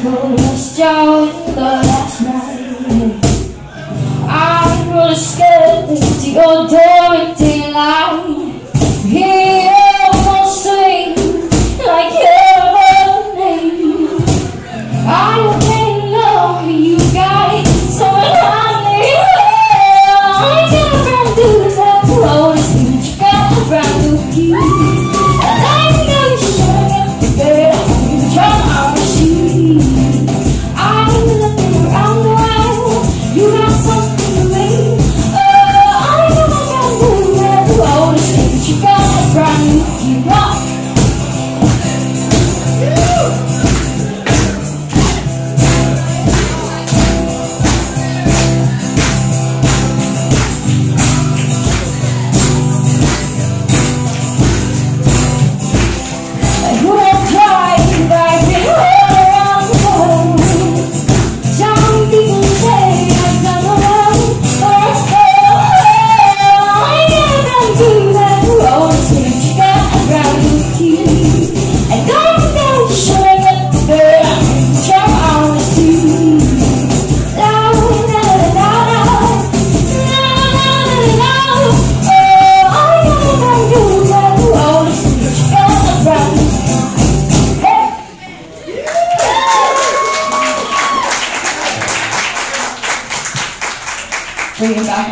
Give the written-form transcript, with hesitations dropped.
lost your window last night. I'm really scared to your door in daylight. He almost sings like your name. I can't love you guys, so I need help. I gotta run through the night road, you gotta run through the key. I'm looking around the world. You got something